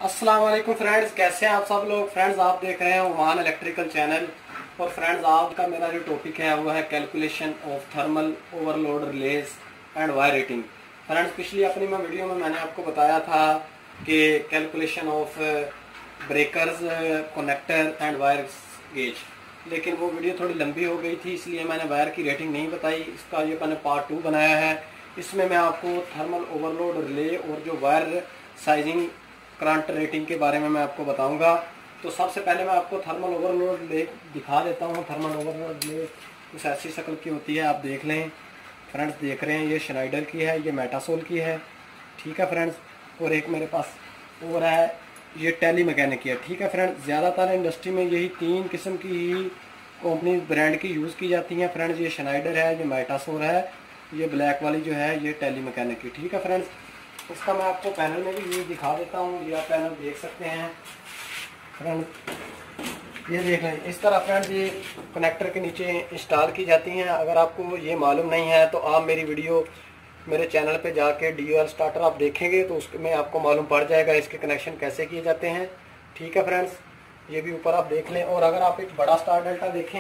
अस्सलाम वालेकुम फ्रेंड्स, कैसे हैं आप सब लोग। फ्रेंड्स, आप देख रहे हैं ओमान इलेक्ट्रिकल चैनल। और फ्रेंड्स, आज का मेरा जो टॉपिक है वो है calculation of thermal overload relays and wire rating. Friends, पिछली अपनी वीडियो में मैंने आपको बताया था कि calculation of breakers, connector and wire gauge, लेकिन वो वीडियो थोड़ी लंबी हो गई थी, इसलिए मैंने वायर की रेटिंग नहीं बताई। इसका ये मैंने पार्ट 2 बनाया है। इसमें मैं आपको थर्मल ओवरलोड रिले और जो वायर साइजिंग करंट रेटिंग के बारे में मैं आपको बताऊंगा। तो सबसे पहले मैं आपको थर्मल ओवरलोड ले दिखा देता हूँ। थर्मल ओवरलोड ले कुछ ऐसी शक्ल की होती है, आप देख लें। फ्रेंड्स, देख रहे हैं ये श्नाइडर की है, ये मेटासोल की है, ठीक है फ्रेंड्स। और एक मेरे पास और है, ये टेली मैकेनिक की है, ठीक है फ्रेंड्स। ज़्यादातर इंडस्ट्री में यही 3 किस्म की ही कंपनी ब्रांड की यूज़ की जाती हैं फ्रेंड्स। ये श्नाइडर है, ये मेटासोल है, ये ब्लैक वाली जो है ये टेली मैकेनिक की, ठीक है फ्रेंड्स। इसका मैं आपको पैनल में भी यूज दिखा देता हूँ। ये आप पैनल देख सकते हैं फ्रेंड्स, ये देख लें। इस तरह फ्रेंड्स ये कनेक्टर के नीचे इंस्टॉल की जाती हैं। अगर आपको ये मालूम नहीं है तो आप मेरी वीडियो मेरे चैनल पे जाके DUL स्टार्टर आप देखेंगे तो उसमें आपको मालूम पड़ जाएगा इसके कनेक्शन कैसे किए जाते हैं, ठीक है फ्रेंड्स। ये भी ऊपर आप देख लें। और अगर आप एक बड़ा स्टार डेल्टा देखें,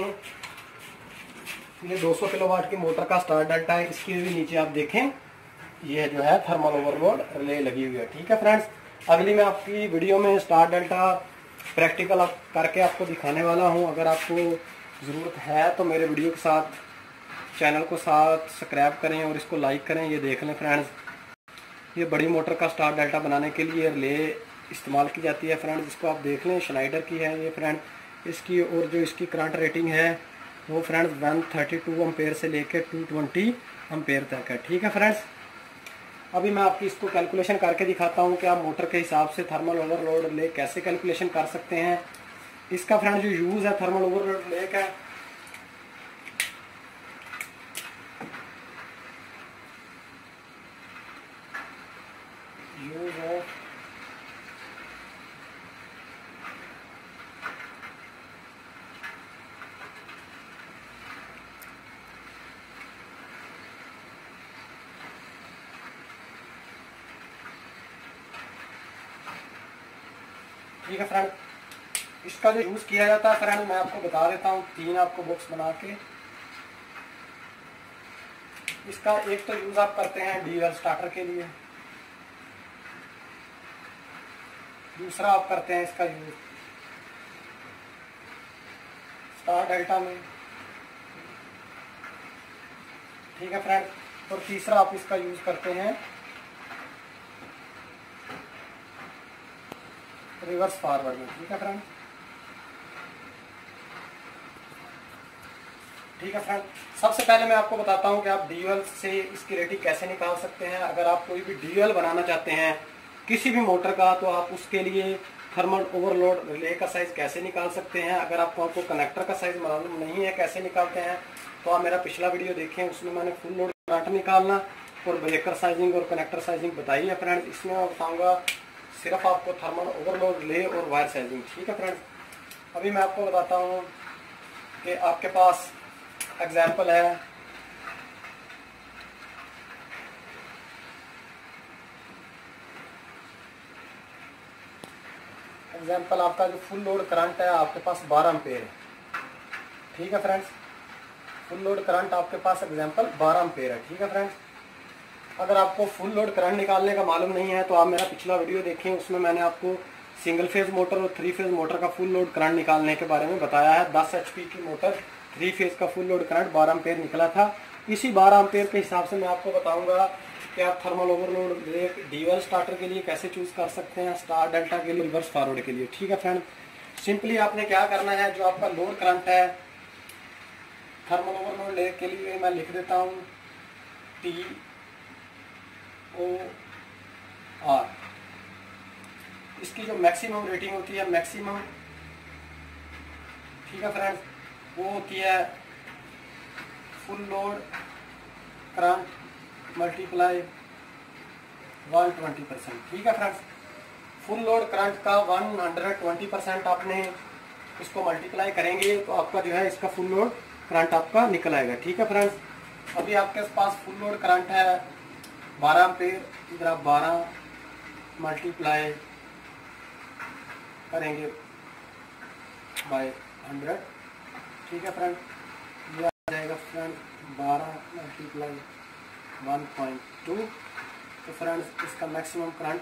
ये 200 किलोवाट की मोटर का स्टार डेल्टा है। इसके भी नीचे आप देखें, ये जो है थर्मल ओवरलोड रिले लगी हुई है, ठीक है फ्रेंड्स। अगली मैं आपकी वीडियो में स्टार डेल्टा प्रैक्टिकल करके आपको दिखाने वाला हूं। अगर आपको ज़रूरत है तो मेरे वीडियो के साथ चैनल को साथ सब्सक्राइब करें और इसको लाइक करें। ये देख लें फ्रेंड्स, ये बड़ी मोटर का स्टार डेल्टा बनाने के लिए रिले इस्तेमाल की जाती है फ्रेंड्स। इसको आप देख लें, श्नाइडर की है ये फ्रेंड। इसकी और जो इसकी करंट रेटिंग है वो फ्रेंड्स 132 एम्पेयर से लेकर 220 एम्पेयर तक है, ठीक है फ्रेंड्स। अभी मैं आपकी इसको कैलकुलेशन करके दिखाता हूँ कि आप मोटर के हिसाब से थर्मल ओवरलोड रिले कैसे कैलकुलेशन कर सकते हैं। इसका फ्रेंड जो यूज़ है थर्मल ओवरलोड रिले का, यूज है ठीक है फ्रेंड। इसका जो यूज़ किया जाता है फ्रेंड मैं आपको बता देता हूँ। 3 आपको बॉक्स बना के, इसका एक तो यूज़ आप करते हैं DUL स्टार्टर के लिए, दूसरा आप करते हैं इसका यूज़ स्टार डेल्टा में, ठीक है फ्रेंड। और तीसरा आप इसका यूज़ करते हैं रिवर्स फॉरवर्ड में, ठीक है फ्रेंड। ठीक है फ्रेंड, सबसे पहले मैं आपको बताता हूं कि आप DUL से इसकी रेटिंग कैसे निकाल सकते हैं। अगर आप कोई भी DUL बनाना चाहते हैं किसी भी मोटर का, तो आप उसके लिए थर्मल ओवरलोड रिले का साइज कैसे निकाल सकते हैं। अगर आपको कनेक्टर का साइज मालूम नहीं है कैसे निकालते हैं, तो आप मेरा पिछला वीडियो देखें, उसमें मैंने फुल लोड करंट निकालना और ब्रेकर साइजिंग और कनेक्टर साइजिंग बताई है फ्रेंड। इसमें मैं बताऊँगा सिर्फ आपको थर्मल ओवरलोड रिले और वायर साइजिंग, ठीक है फ्रेंड्स। अभी मैं आपको बताता हूँ कि आपके पास एग्जाम्पल है, एग्जाम्पल आपका जो फुल लोड करंट है आपके पास 12 एम्पेयर है, ठीक है फ्रेंड्स। फुल लोड करंट आपके पास एग्जाम्पल 12 एम्पेयर है, ठीक है फ्रेंड्स। अगर आपको फुल लोड करंट निकालने का मालूम नहीं है तो आप मेरा पिछला वीडियो देखें, उसमें मैंने आपको सिंगल फेज मोटर और 3 फेज मोटर का फुल लोड करंट निकालने के बारे में बताया है। 10 HP की मोटर 3 फेज का फुल लोड करंट 12 एम्पेयर निकला था। इसी 12 एम्पेयर के हिसाब से मैं आपको बताऊंगा कि आप थर्मल ओवरलोड DUL स्टार्टर के लिए कैसे चूज कर सकते हैं, स्टार डेल्टा के लिए, रिवर्स फॉरवर्ड के लिए, ठीक है फ्रेंड। सिंपली आपने क्या करना है, जो आपका लोड करंट है थर्मल ओवरलोड ले के लिए मैं लिख देता हूँ TOR। इसकी जो मैक्सिमम रेटिंग होती है, मैक्सिमम, ठीक है फ्रेंड्स, वो होती है फुल लोड करंट मल्टीप्लाई 120%, ठीक है फ्रेंड्स। फुल लोड करंट का 120% आपने इसको मल्टीप्लाई करेंगे तो आपका जो है इसका फुल लोड करंट आपका निकल आएगा, ठीक है फ्रेंड्स। अभी आपके पास फुल लोड करंट है 12 एम्पेयर, इधर आप 12 मल्टीप्लाई करेंगे बाय 100। ठीक है फ्रेंड, ये आ जाएगा फ्रेंड 12 मल्टीप्लाई 1.2। तो फ्रेंड्स इसका मैक्सिमम करंट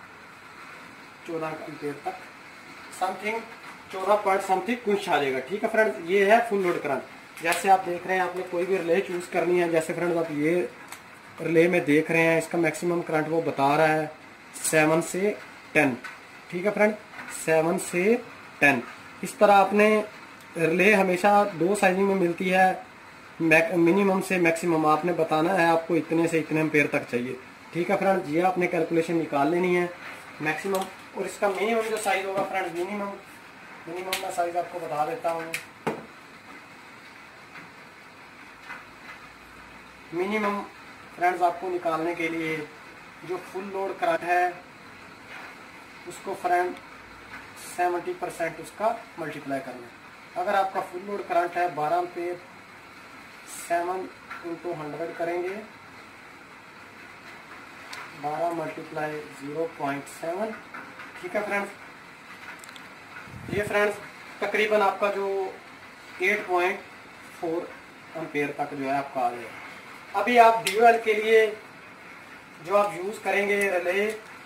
14 एम्पीयर तक समथिंग 14 पॉइंट समथिंग कुछ आ जाएगा। ठीक है फ्रेंड्स, ये है फुल लोड करंट। जैसे आप देख रहे हैं, आपने कोई भी रिले चूज करनी है, जैसे फ्रेंड्स आप ये रिले में देख रहे हैं, इसका मैक्सिमम करंट वो बता रहा है 7 से 10। ठीक है फ्रेंड, 7 से 10। इस तरह आपने रिले हमेशा 2 साइजिंग में मिलती है, मिनिमम से मैक्सिमम आपने बताना है आपको इतने से इतने एम्पेयर तक चाहिए। ठीक है फ्रेंड, ये आपने कैलकुलेशन निकाल लेनी है मैक्सिमम। और इसका मिनिमम जो साइज होगा फ्रेंड, मिनिमम का साइज आपको बता देता हूँ। मिनिमम फ्रेंड्स आपको निकालने के लिए जो फुल लोड करंट है उसको फ्रेंड 70% उसका मल्टीप्लाई करना है। अगर आपका फुल लोड करंट है 12 एम्पीयर, 7 × 100 करेंगे, 12 मल्टीप्लाई 0.7। ठीक है फ्रेंड्स, ये फ्रेंड्स तकरीबन आपका जो 8.4 एम्पीयर तक जो है आपका आ जाएगा। अभी आप ड्यूअल के लिए जो आप यूज करेंगे रिले,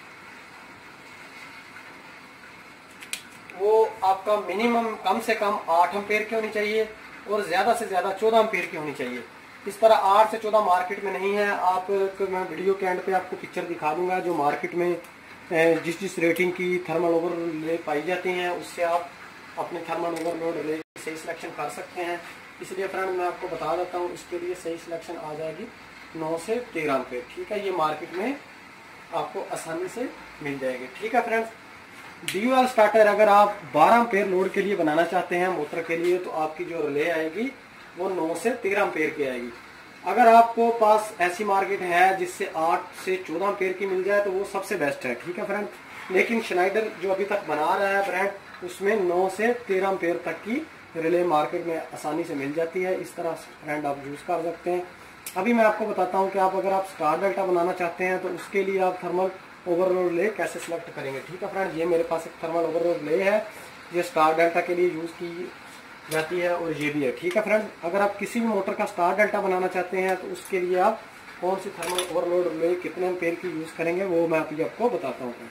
वो आपका मिनिमम कम से कम 8 एम्पीयर की होनी चाहिए और ज्यादा से ज्यादा 14 एम्पीयर की होनी चाहिए। इस तरह 8 से 14 मार्केट में नहीं है। आप मैं वीडियो के एंड पे आपको पिक्चर दिखा दूंगा जो मार्केट में जिस रेटिंग की थर्मल ओवरलोड पाई जाती हैं, उससे आप अपने थर्मल ओवरलोड रिले सही सिलेक्शन कर सकते हैं। इसलिए फ्रेंड मैं आपको बता देता हूँ, इसके लिए सही सिलेक्शन आ जाएगी 9 से 13 एम्पीयर। ठीक है, ये मार्केट में आपको आसानी से मिल जाएगी। ठीक है फ्रेंड्स, ड्यूअल स्टार्टर अगर आप 12 एम्पीयर लोड के लिए बनाना चाहते हैं मोटर के लिए, तो आपकी जो रिले आएगी वो 9 से 13 एम्पीयर की आएगी। अगर आपको पास ऐसी मार्केट है जिससे 8 से 14 एम्पीयर की मिल जाए तो वो सबसे बेस्ट है। ठीक है फ्रेंड, लेकिन श्नाइडर जो अभी तक बना रहा है ब्रांड, उसमें 9 से 13 एम्पीयर तक की रिले मार्केट में आसानी से मिल जाती है। इस तरह ब्रांड आप यूज कर सकते हैं। अभी मैं आपको बताता हूँ कि अगर आप स्टार डेल्टा बनाना चाहते हैं तो उसके लिए आप थर्मल ओवरलोड रिले कैसे सिलेक्ट करेंगे। ठीक है फ्रेंड, ये मेरे पास एक थर्मल ओवरलोड रिले है, ये स्टार डेल्टा के लिए यूज की जाती है और ये भी है। ठीक है फ्रेंड, अगर आप किसी भी मोटर का स्टार डेल्टा बनाना चाहते हैं तो उसके लिए आप कौन सी थर्मल ओवरलोड रिले कितने एम्पीयर की यूज करेंगे वो मैं अभी आपको बताता हूँ।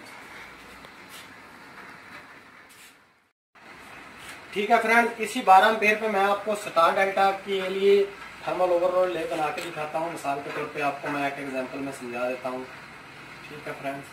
ठीक है फ्रेंड, इसी 12 एम्पीयर पे मैं आपको स्टार डेल्टा के लिए थर्मल ओवरलोड रिले बना के दिखाता हूँ। मिसाल के तौर पे आपको मैं एक एग्जांपल में समझा देता हूँ। ठीक है फ्रेंड्स,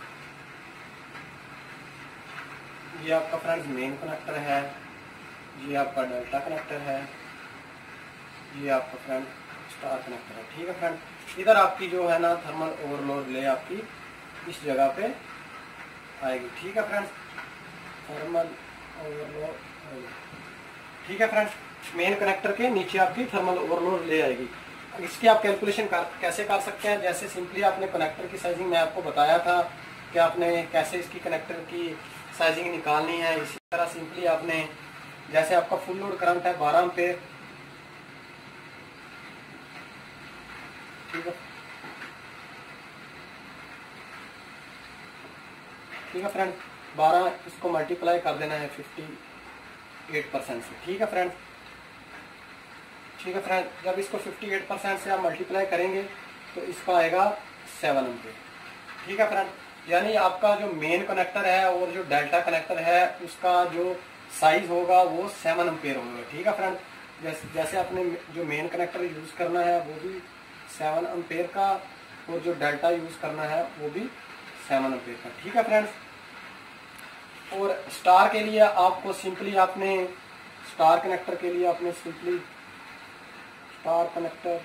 ये आपका फ्रेंड्स मेन कनेक्टर है, ये आपका डेल्टा कनेक्टर है, ये आपका फ्रेंड स्टार कनेक्टर है। ठीक है फ्रेंड, इधर आपकी जो है ना थर्मल ओवरलोड रिले आपकी इस जगह पे आएगी। ठीक है फ्रेंड्स, थर्मल ओवरलोड। ठीक है फ्रेंड्स, मेन कनेक्टर के नीचे आपकी थर्मल ओवरलोड रिले आएगी। इसकी आप कैलकुलेशन कैसे कर सकते हैं, जैसे सिंपली आपने कनेक्टर की साइजिंग मैं आपको बताया था कि आपने कैसे इसकी कनेक्टर की साइजिंग निकालनी है। इसी तरह सिंपली आपने, जैसे आपका फुल लोड करंट है 12 एम्पीयर, ठीक है फ्रेंड, 12 इसको मल्टीप्लाई कर देना है 58% से। ठीक है फ्रेंड, जब इसको 58% से आप मल्टीप्लाई करेंगे तो इसका आएगा 7 एम्पीयर। ठीक है फ्रेंड, यानी आपका जो मेन कनेक्टर है और जो डेल्टा कनेक्टर है उसका जो साइज होगा वो 7 एम्पीयर होगा। ठीक है फ्रेंड, जैसे आपने जो मेन कनेक्टर यूज करना है वो भी 7 एम्पीयर का और जो डेल्टा यूज करना है वो भी 7 एम्पीयर का। ठीक है फ्रेंड्स, और स्टार के लिए आपको सिंपली आपने स्टार कनेक्टर के लिए आपने सिंपली स्टार कनेक्टर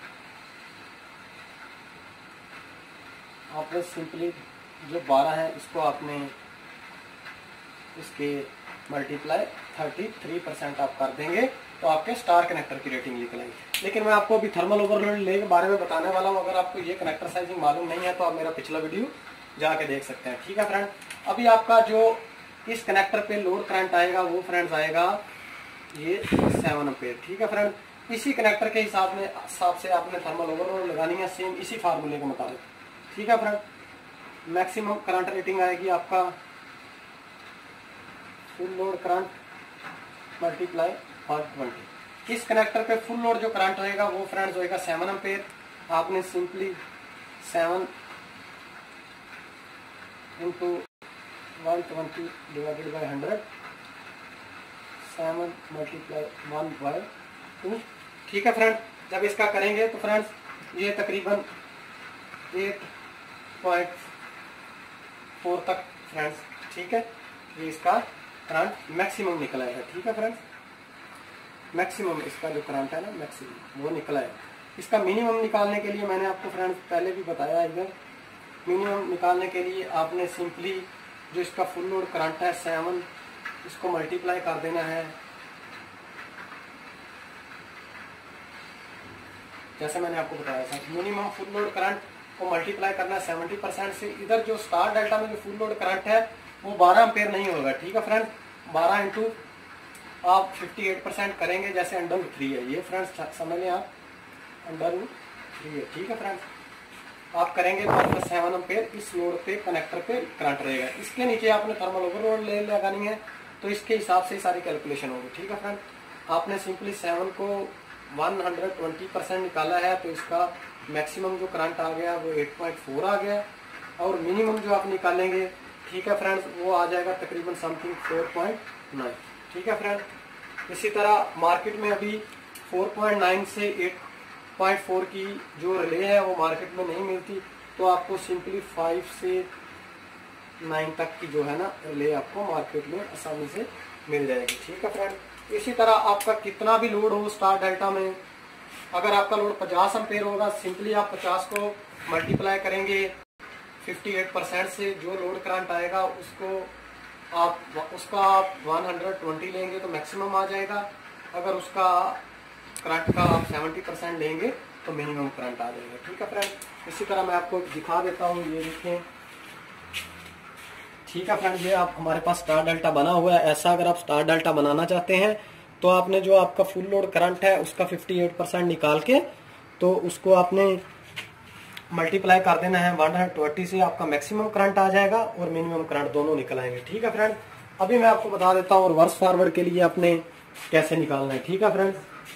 आपने सिंपली जो 12 है इसको आपने इसके मल्टीप्लाई 33% आप कर देंगे तो आपके स्टार कनेक्टर की रेटिंग निकल आएगी। लेकिन मैं आपको अभी थर्मल ओवरलोड रिले के बारे में बताने वाला हूँ। अगर आपको ये कनेक्टर साइजिंग मालूम नहीं है तो आप मेरा पिछला वीडियो जाके देख सकते हैं। ठीक है फ्रेंड, अभी आपका जो इस कनेक्टर पे लोड करंट आएगा वो फ्रेंड्स आएगा ये 7 एम्पीयर। ठीक है फ्रेंड, इसी कनेक्टर के हिसाब से आपने थर्मल ओवरलोड लगानी है सेम इसी फार्मूले के मुताबिक। ठीक है फ्रेंड, मैक्सिमम करंट रेटिंग आएगी आपका फुल लोड करंट मल्टीप्लाई 120। इस कनेक्टर पे फुल लोड जो करंट होएगा वो फ्रेंड्स होएगा 7 एम्पेयर। आपने simply 7 into 120 divided by 100, 7 multiply 1/2। ठीक है फ्रेंड, जब इसका करेंगे तो फ्रेंड्स ये तकरीबन 8.4 तक फ्रेंड्स, ठीक है, ये इसका करंट मैक्सिमम निकला है। ठीक है फ्रेंड्स, मैक्सिमम इसका जो करंट है ना मैक्सिमम वो निकला है। इसका मिनिमम निकालने के लिए मैंने आपको फ्रेंड्स पहले भी बताया, इधर मिनिमम निकालने के लिए आपने सिंपली जो इसका फुल लोड करंट है 7, इसको मल्टीप्लाई कर देना है। जैसे मैंने आपको बताया था, मिनिमम फुल लोड करंट को मल्टीप्लाई करना है 70% से। इधर जो स्टार डेल्टा में जो फुल लोड करंट है वो 12 एम्पेयर नहीं होगा। ठीक है फ्रेंड्स, 12 इंटू आप 58% करेंगे, जैसे √3 है ये फ्रेंड्स, समझ लें आप √3 है। ठीक है फ्रेंड्स, आप करेंगे तो आपका 7 एम्पेयर इस लोड पे कनेक्टर पे करंट रहेगा। इसके नीचे आपने थर्मल ओवरलोड ले लगानी है, तो इसके हिसाब से सारी कैलकुलेशन होगी। ठीक है फ्रेंड, आपने सिंपली 7 को 120% निकाला है, तो इसका मैक्सिमम जो करंट आ गया वो 8.4 आ गया, और मिनिमम जो आप निकालेंगे, ठीक है फ्रेंड्स, वो आ जाएगा तकरीबन समथिंग 4.9। ठीक है फ्रेंड, इसी तरह मार्केट में अभी 4.9 से 8.4 की जो रिले है वो मार्केट में नहीं मिलती, तो आपको सिंपली 5 से 9 तक की जो है ना रिले आपको मार्केट में आसानी से मिल जाएगी। ठीक है फ्रेंड, इसी तरह आपका कितना भी लोड हो स्टार डेल्टा में, अगर आपका लोड 50 एम्पेयर होगा, सिंपली आप 50 को मल्टीप्लाई करेंगे 58% से, जो लोड करंट आएगा उसका आप 120 लेंगे तो मैक्सिमम आ जाएगा। अगर उसका करंट का आप 70% लेंगे तो मिनिमम करंट आ जाएगा। ठीक है फ्रेंड, इसी तरह मैं आपको दिखा देता हूँ, ये देखें। ठीक है फ्रेंड, ये आप हमारे पास स्टार डेल्टा बना हुआ है। ऐसा अगर आप स्टार डेल्टा बनाना चाहते हैं तो आपने जो आपका फुल लोड करंट है उसका 58% निकाल के तो उसको आपने मल्टीप्लाई कर देना है 120 से, आपका मैक्सिमम करंट आ जाएगा और मिनिमम करंट दोनों निकल आएंगे। ठीक है फ्रेंड, अभी मैं आपको बता देता हूँ रिवर्स फॉरवर्ड के लिए आपने कैसे निकालना है। ठीक है फ्रेंड,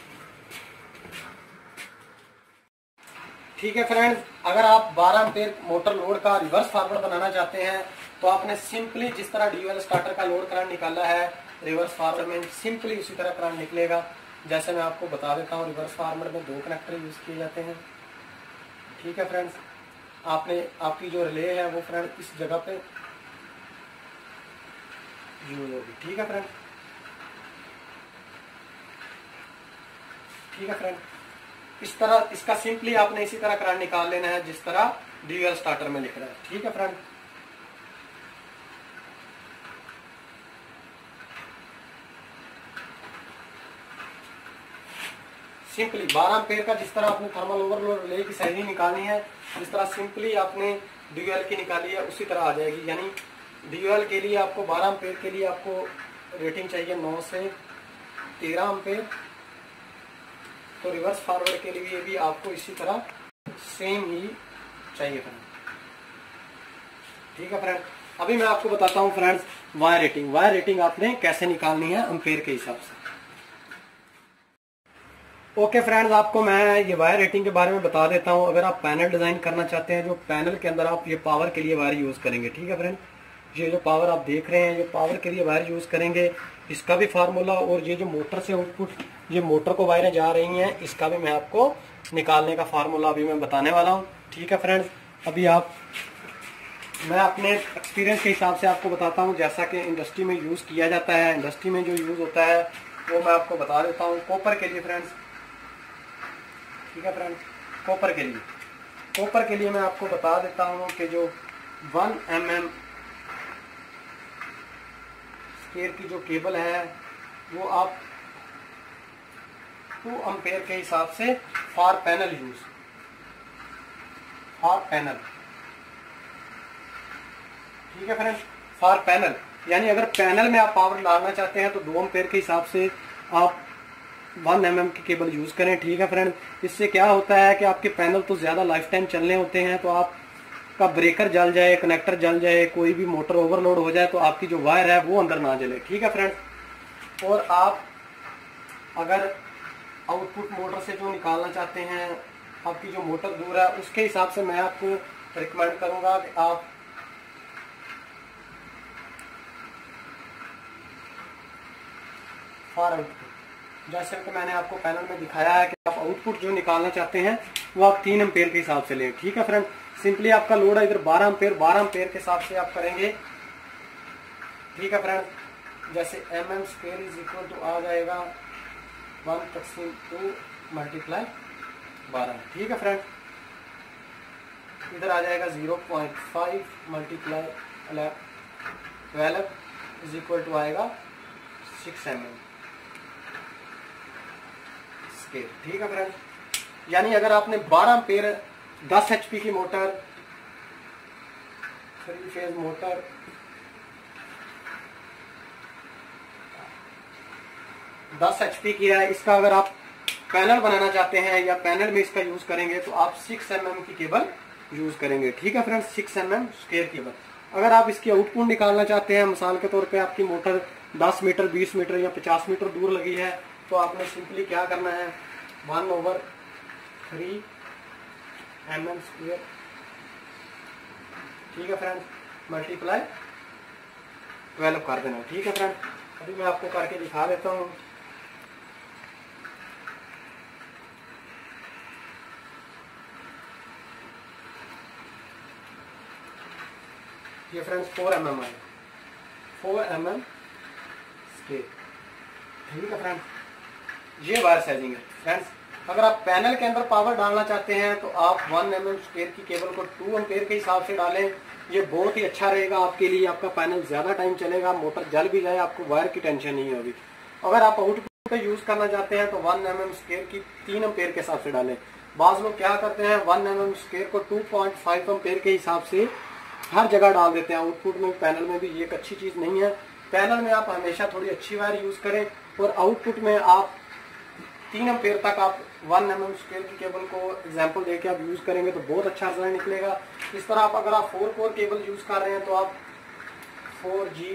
ठीक है फ्रेंड्स, अगर आप 12 एम्पेयर मोटर लोड का रिवर्स फॉरवर्ड बनाना चाहते हैं तो आपने सिंपली जिस तरह ड्यूअल स्टार्टर का लोड करंट निकाला है रिवर्स फॉरवर्ड में सिंपली उसी तरह करंट निकलेगा। जैसे मैं आपको बता देता हूँ, रिवर्स फॉरवर्ड में 2 कनेक्टर यूज किए जाते हैं। ठीक है फ्रेंड्स, आपकी जो रिले है वो फ्रेंड इस जगह पे यूज होगी। ठीक है फ्रेंड, ठीक है फ्रेंड, इस तरह इसका सिंपली आपने इसी तरह करंट निकाल लेना है जिस तरह ड्यूअल स्टार्टर में लिख रहा है। ठीक है फ्रेंड, सिंपली 12 एम्पेयर का जिस तरह आपने थर्मल ओवरलोड रिले की सही निकालनी है, जिस तरह सिंपली आपने ड्यूअल की निकाली है उसी तरह आ जाएगी। यानी ड्यूअल के लिए आपको 12 एम्पेयर के लिए आपको रेटिंग चाहिए 9 से 13 एम्पेयर, तो रिवर्स फॉरवर्ड के लिए भी आपको इसी तरह सेम ही चाहिए फ्रेंड। ठीक है फ्रेंड, अभी मैं आपको बताता हूँ friends wire rating. Wire rating आपने कैसे निकालनी है एम्पेयर के हिसाब से। ओके फ्रेंड्स, आपको मैं ये वायर रेटिंग के बारे में बता देता हूँ। अगर आप पैनल डिजाइन करना चाहते हैं, जो पैनल के अंदर आप ये पावर के लिए वायर यूज करेंगे। ठीक है फ्रेंड, ये जो पावर आप देख रहे हैं, ये पावर के लिए वायर यूज करेंगे, इसका भी फार्मूला, और ये जो मोटर से आउटपुट ये मोटर को वायरें जा रही हैं, इसका भी मैं आपको निकालने का फार्मूला अभी मैं बताने वाला हूँ। ठीक है फ्रेंड्स, अभी मैं अपने एक्सपीरियंस के हिसाब से आपको बताता हूँ, जैसा कि इंडस्ट्री में यूज किया जाता है। इंडस्ट्री में जो यूज होता है वो मैं आपको बता देता हूँ। कॉपर के लिए फ्रेंड्स, ठीक है फ्रेंड्स, कॉपर के लिए मैं आपको बता देता हूँ कि जो 1 mm स्क्वायर की जो केबल है वो आप 2 एम्पेयर के हिसाब से for panel use, for panel. ठीक है फ्रेंड्स, फॉर पैनल यानी अगर पैनल में आप पावर डालना चाहते हैं तो 2 एम्पेयर के हिसाब से आप 1 mm की केबल यूज करें। ठीक है फ्रेंड, इससे क्या होता है कि आपके पैनल तो ज्यादा लाइफ टाइम चलने होते हैं, तो आप का ब्रेकर जल जाए, कनेक्टर जल जाए, कोई भी मोटर ओवरलोड हो जाए तो आपकी जो वायर है वो अंदर ना जले। ठीक है फ्रेंड्स। और आप अगर आउटपुट मोटर से जो निकालना चाहते हैं, आपकी जो मोटर दूर है, उसके हिसाब से मैं आपको रिकमेंड करूंगा कि आप फॉर आउटपुट, जैसे कि मैंने आपको पैनल में दिखाया है कि आप आउटपुट जो निकालना चाहते हैं वो आप 3 एम्पेयर के हिसाब से लें। ठीक है फ्रेंड। सिंपली आपका लोड है इधर 12 एम्पेयर, 12 एम्पेयर के हिसाब से आप करेंगे। ठीक है फ्रेंड। जैसे mm square is equal to आ जाएगा 1/2 मल्टीप्लाई 12। ठीक है फ्रेंड। इधर आ जाएगा 0.5 मल्टीप्लाई 12 इज इक्वल टू आएगा 6 mm स्केल। ठीक है फ्रेंड। यानी अगर आपने 12 एम्पेयर 10 HP की मोटर, 3 फेज मोटर, HP की है, इसका अगर आप पैनल बनाना चाहते हैं या पैनल में इसका यूज करेंगे तो आप 6 mm की केबल यूज करेंगे। ठीक है फ्रेंड्स, 6 mm स्क्वायर केबल। अगर आप इसकी आउटपुट निकालना चाहते हैं, मिसाल के तौर पे आपकी मोटर 10 मीटर, 20 मीटर या 50 मीटर दूर लगी है, तो आपने सिंपली क्या करना है, 1/3 mm स्क्वायर, ठीक है फ्रेंड्स, मल्टीप्लाई 12 कर देना। ठीक है फ्रेंड। अभी मैं आपको करके दिखा देता हूँ। ये फ्रेंड्स 4 mm है, 4 mm स्केल। ठीक है फ्रेंड। ये वायर साइजिंग है फ्रेंड्स। अगर आप पैनल के अंदर पावर डालना चाहते हैं तो आप 1 mm स्क्वायर की केबल को 2 एम्पेयर के हिसाब से डालें। ये बहुत ही अच्छा रहेगा आपके लिए, आपका पैनल ज्यादा टाइम चलेगा, मोटर जल भी जाए आपको वायर की टेंशन नहीं होगी। अगर आप आउटपुट पे यूज करना चाहते हैं तो 1 mm स्क्वायर की 3 एम्पेयर के हिसाब से डालें। बाज लोग क्या करते हैं, 1 mm स्क्वायर को 2.5 एम्पेयर के हिसाब से हर जगह डाल देते हैं, आउटपुट में, पैनल में भी। ये एक अच्छी चीज नहीं है। पैनल में आप हमेशा थोड़ी अच्छी वायर यूज करें और आउटपुट में आप 3 एम्पेयर तक आप 1 mm स्क्वायर की केबल को एग्जांपल देके आप यूज करेंगे तो बहुत अच्छा रिजल्ट निकलेगा। इस तरह आप अगर आप 4 कोर केबल यूज कर रहे हैं तो आप 4G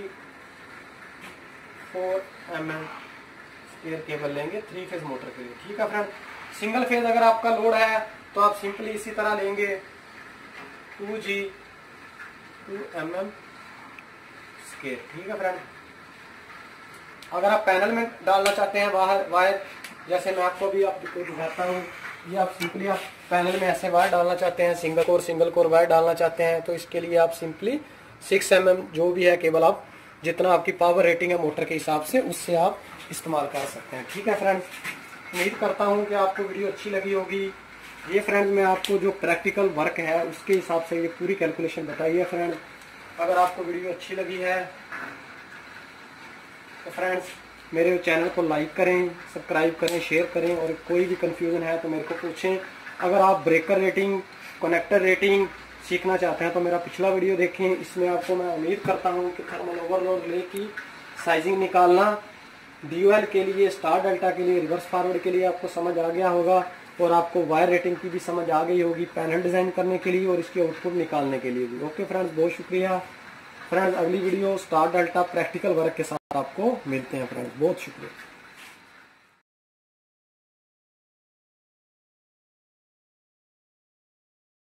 4 mm स्क्वायर केबल लेंगे 3 फेज मोटर के लिए। ठीक है फ्रेंड। सिंगल फेज अगर आपका लोड है तो आप सिंपली इसी तरह लेंगे 2G 2 mm स्क्वायर। ठीक है फ्रेंड। अगर आप पैनल में डालना चाहते हैं बाहर वायर, जैसे मैं आपको भी आपको दिखाता हूँ, ये आप सिंपली आप पैनल में ऐसे वायर डालना चाहते हैं, सिंगल कोर वायर डालना चाहते हैं, तो इसके लिए आप सिंपली 6 mm जो भी है केबल, आप जितना आपकी पावर रेटिंग है मोटर के हिसाब से उससे आप इस्तेमाल कर सकते हैं। ठीक है फ्रेंड्स। उम्मीद करता हूँ कि आपको वीडियो अच्छी लगी होगी। ये फ्रेंड्स मैं आपको जो प्रैक्टिकल वर्क है उसके हिसाब से ये पूरी कैलकुलेशन बताई है फ्रेंड्स। अगर आपको वीडियो अच्छी लगी है तो फ्रेंड्स मेरे चैनल को लाइक करें, सब्सक्राइब करें, शेयर करें, और कोई भी कंफ्यूजन है तो मेरे को पूछें। अगर आप ब्रेकर रेटिंग, कनेक्टर रेटिंग सीखना चाहते हैं तो मेरा पिछला वीडियो देखें। इसमें आपको मैं उम्मीद करता हूं कि थर्मल ओवरलोड रिले की साइजिंग निकालना, DOL के लिए, स्टार डेल्टा के लिए, रिवर्स फॉरवर्ड के लिए आपको समझ आ गया होगा, और आपको वायर रेटिंग की भी समझ आ गई होगी पैनल डिज़ाइन करने के लिए और इसकी आउटपुट निकालने के लिए भी। ओके फ्रेंड्स, बहुत शुक्रिया फ्रेंड्स। अगली video star delta practical work के साथ आपको मिलते हैं फ्रेंड्स। बहुत शुक्रिया।